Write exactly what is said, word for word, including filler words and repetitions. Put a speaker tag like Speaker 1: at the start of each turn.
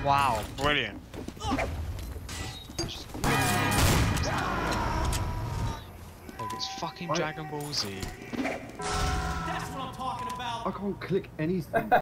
Speaker 1: Wow, brilliant. Look, it's fucking
Speaker 2: I-
Speaker 1: Dragon Ball Z.
Speaker 3: That's what I'm talking about.
Speaker 2: I can't click anything.